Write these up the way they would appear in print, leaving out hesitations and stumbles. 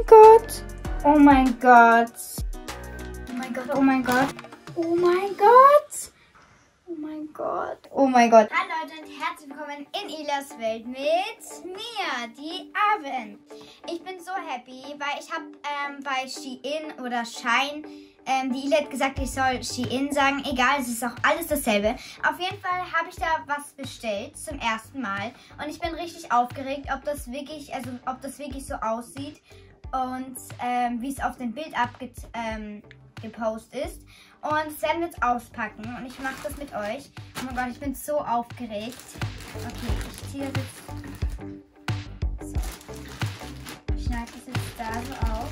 Gott. Oh mein Gott. Oh mein Gott, oh mein Gott. Oh mein Gott. Oh mein Gott. Oh mein Gott. Hallo Leute und herzlich willkommen in Elias Welt mit mir, die Aven. Ich bin so happy, weil ich habe bei Shein oder Shine, die Eli hat gesagt, ich soll Shein sagen. Egal, es ist auch alles dasselbe. Auf jeden Fall habe ich da was bestellt zum ersten Mal. Und ich bin richtig aufgeregt, ob das wirklich so aussieht und wie es auf dem Bild gepostet ist. Und das werden wir jetzt auspacken und ich mache das mit euch. Oh mein Gott, ich bin so aufgeregt. Okay, ich ziehe das jetzt. So. Ich schneide das jetzt da so auf.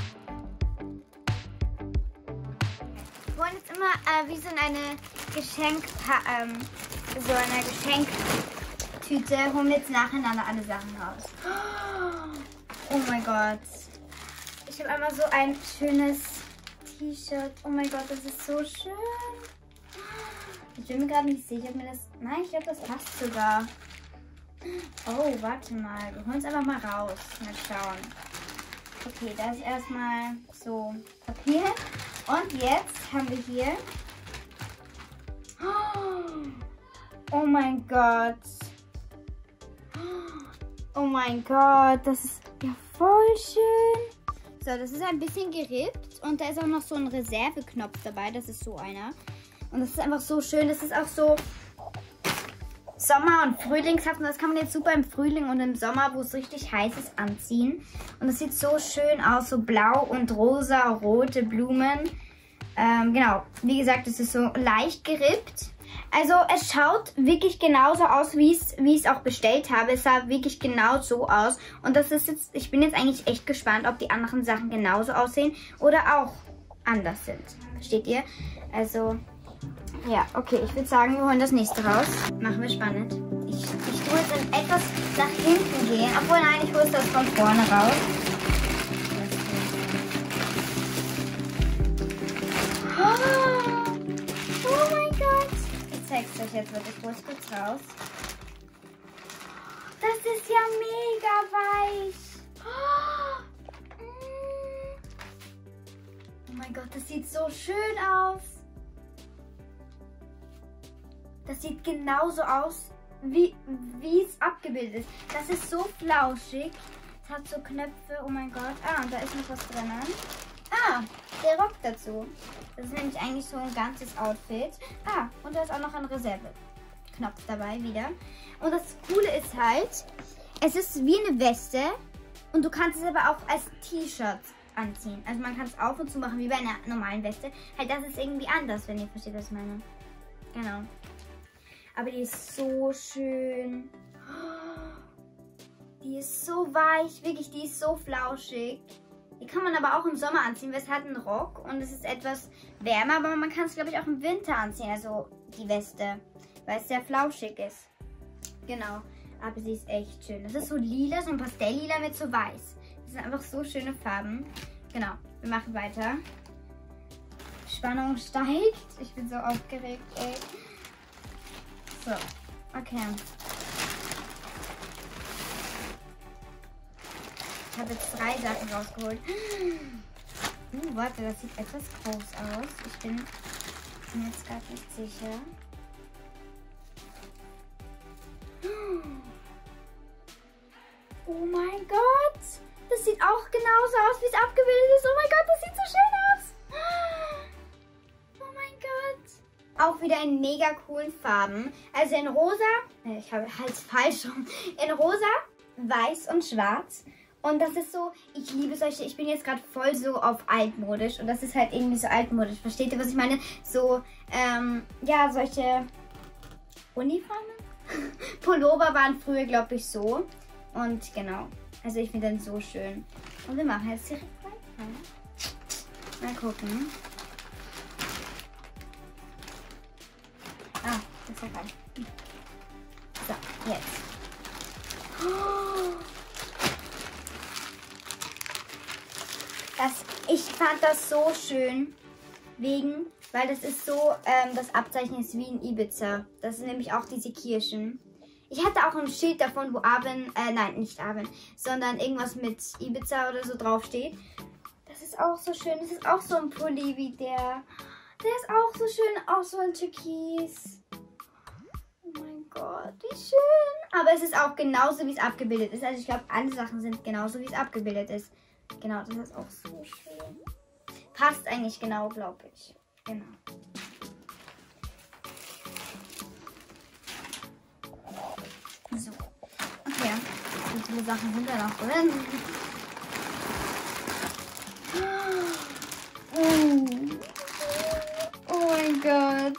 Wir wollen jetzt immer wie so in eine Geschenktüte, holen wir jetzt nacheinander alle Sachen raus. Oh mein Gott. Ich habe einmal so ein schönes T-Shirt. Oh mein Gott, das ist so schön. Ich bin mir gerade nicht sicher, ob mir das... Nein, ich glaube, das passt sogar. Oh, warte mal. Wir holen es einfach mal raus. Mal schauen. Okay, da ist erstmal so Papier. Und jetzt haben wir hier... Oh mein Gott. Oh mein Gott, das ist ja voll schön. So, das ist ein bisschen gerippt und da ist auch noch so ein Reserveknopf dabei. Das ist so einer. Und das ist einfach so schön. Das ist auch so Sommer- und Frühlingshaft. Und das kann man jetzt super im Frühling und im Sommer, wo es richtig heiß ist, anziehen. Und das sieht so schön aus. So blau und rosa, rote Blumen. Genau, wie gesagt, es ist so leicht gerippt. Also es schaut wirklich genauso aus, wie ich es auch bestellt habe. Es sah wirklich genau so aus. Und das ist jetzt, ich bin jetzt eigentlich echt gespannt, ob die anderen Sachen genauso aussehen oder auch anders sind. Versteht ihr? Also, ja, okay, ich würde sagen, wir holen das nächste raus. Machen wir spannend. Ich tue jetzt in etwas nach hinten gehen. Obwohl, nein, ich hole das von vorne raus. Oh mein Gott. Ich zeig's euch jetzt wirklich kurz raus. Das ist ja mega weich. Oh mein Gott, das sieht so schön aus. Das sieht genauso aus, wie es abgebildet ist. Das ist so flauschig. Es hat so Knöpfe. Oh mein Gott. Ah, und da ist noch was drinnen. Ah, der Rock dazu. Das ist nämlich eigentlich so ein ganzes Outfit. Ah, und da ist auch noch ein Reserveknopf dabei wieder. Und das Coole ist halt, es ist wie eine Weste und du kannst es aber auch als T-Shirt anziehen. Also man kann es auf und zu machen wie bei einer normalen Weste. Halt, das ist irgendwie anders, wenn ihr versteht, was ich meine. Genau. Aber die ist so schön. Die ist so weich, wirklich, die ist so flauschig. Die kann man aber auch im Sommer anziehen, weil es hat einen Rock und es ist etwas wärmer, aber man kann es, glaube ich, auch im Winter anziehen, also die Weste, weil es sehr flauschig ist. Genau, aber sie ist echt schön. Das ist so lila, so ein Pastelllila mit so weiß. Das sind einfach so schöne Farben. Genau, wir machen weiter. Spannung steigt. Ich bin so aufgeregt, ey. So, okay. Ich habe jetzt 3 Sachen rausgeholt. Warte, das sieht etwas groß aus. Ich bin mir jetzt gerade nicht sicher. Oh mein Gott! Das sieht auch genauso aus, wie es abgebildet ist. Oh mein Gott, das sieht so schön aus. Oh mein Gott. Auch wieder in mega coolen Farben. Also in rosa, ich habe halt falsch rum. In rosa, weiß und schwarz. Und das ist so, ich liebe solche, ich bin jetzt gerade voll so auf altmodisch und das ist halt irgendwie so altmodisch. Versteht ihr, was ich meine? So, ja, solche Uniformen? Pullover waren früher, glaube ich, so. Und genau, also ich finde den so schön. Und wir machen jetzt direkt weiter. Mal gucken. Ah, das ist ja geil. So, jetzt. Ich fand das so schön, weil das ist so, das Abzeichen ist wie in Ibiza. Das sind nämlich auch diese Kirschen. Ich hatte auch ein Schild davon, wo Arwen, nein, nicht Arwen, sondern irgendwas mit Ibiza oder so draufsteht. Das ist auch so schön. Das ist auch so ein Pulli wie der. Der ist auch so schön, auch so ein Türkis. Oh mein Gott, wie schön. Aber es ist auch genauso, wie es abgebildet ist. Also ich glaube, alle Sachen sind genauso, wie es abgebildet ist. Genau, das ist auch so schön. Passt eigentlich genau, glaube ich. Genau. So. Okay. Wie viele Sachen sind da noch drin? Oh mein Gott.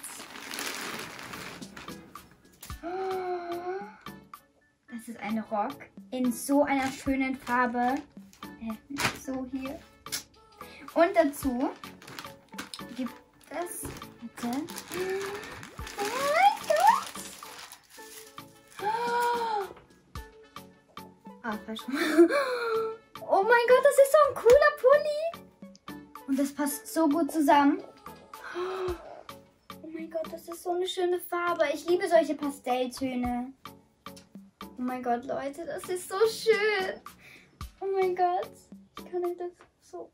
Das ist ein Rock in so einer schönen Farbe. So hier. Und dazu gibt es, bitte. Oh mein Gott. Ah, falsch. Oh mein Gott, das ist so ein cooler Pulli. Und das passt so gut zusammen. Oh mein Gott, das ist so eine schöne Farbe. Ich liebe solche Pastelltöne. Oh mein Gott, Leute, das ist so schön. Oh mein Gott. Ich kann nicht das so.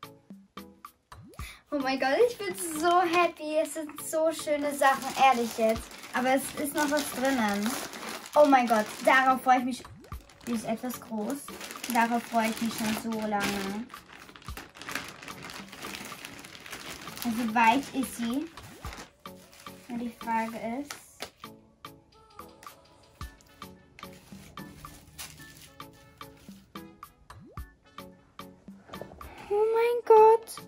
Oh mein Gott, ich bin so happy. Es sind so schöne Sachen, ehrlich jetzt. Aber es ist noch was drinnen. Oh mein Gott, darauf freue ich mich. Die ist etwas groß. Darauf freue ich mich schon so lange. Also weit ist sie. Und die Frage ist. Oh mein Gott.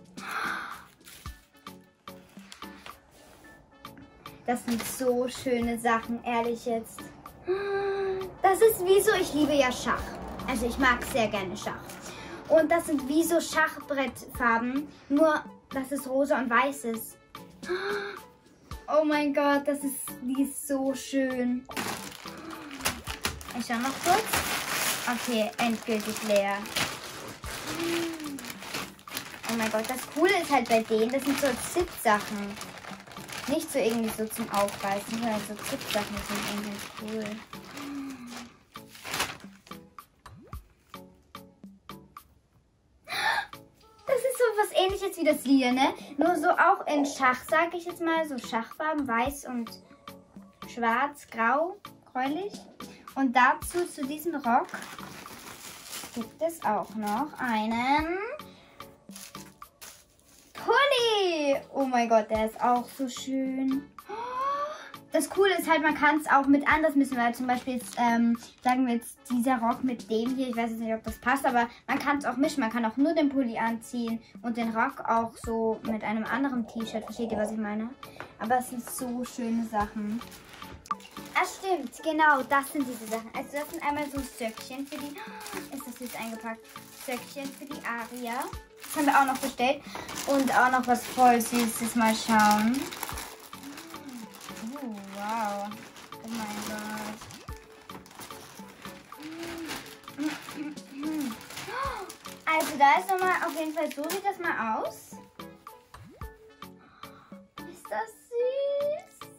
Das sind so schöne Sachen, ehrlich jetzt. Das ist wie so, ich liebe ja Schach. Also ich mag sehr gerne Schach. Und das sind wie so Schachbrettfarben, nur dass es rosa und weiß ist. Oh mein Gott, die ist so schön. Ich schau noch kurz. Okay, endgültig leer. Oh mein Gott, das Coole ist halt bei denen, das sind so Zip-Sachen. Nicht so irgendwie so zum Aufreißen, sondern so Zip-Sachen sind irgendwie cool. Das ist so was Ähnliches wie das Lila, ne? Nur so auch in Schach, sag ich jetzt mal. So Schachfarben, weiß und schwarz, grau, gräulich. Und dazu, zu diesem Rock, gibt es auch noch einen Pulli. Oh mein Gott, der ist auch so schön. Das Coole ist halt, man kann es auch mit anders mischen, weil zum Beispiel jetzt, sagen wir jetzt dieser Rock mit dem hier, ich weiß jetzt nicht, ob das passt, aber man kann es auch mischen. Man kann auch nur den Pulli anziehen und den Rock auch so mit einem anderen T-Shirt. Versteht ihr, was ich meine? Aber es sind so schöne Sachen. Ah, stimmt, genau, das sind diese Sachen. Also das sind einmal so Söckchen für die, ist das süß eingepackt, Söckchen für die Aria. Das haben wir auch noch bestellt. Und auch noch was voll Süßes, mal schauen. Wow. Oh mein Gott. Also da ist nochmal auf jeden Fall, so sieht das mal aus. Ist das süß?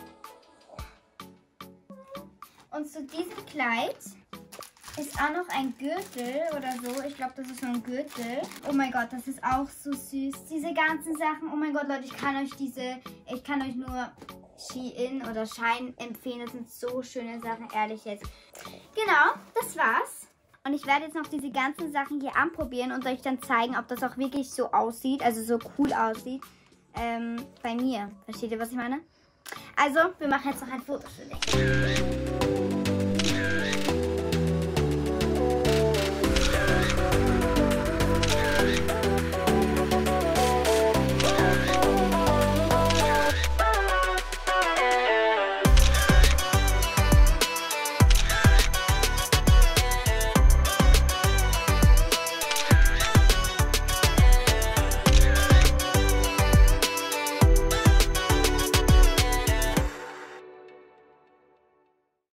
Und zu diesem Kleid ist auch noch ein Gürtel oder so. Ich glaube, das ist so ein Gürtel. Oh mein Gott, das ist auch so süß. Diese ganzen Sachen. Oh mein Gott, Leute, ich kann euch nur Shein oder Shine empfehlen. Das sind so schöne Sachen, ehrlich jetzt. Genau, das war's. Und ich werde jetzt noch diese ganzen Sachen hier anprobieren und euch dann zeigen, ob das auch wirklich so aussieht, also so cool aussieht, bei mir. Versteht ihr, was ich meine? Also, wir machen jetzt noch ein Fotoshooting.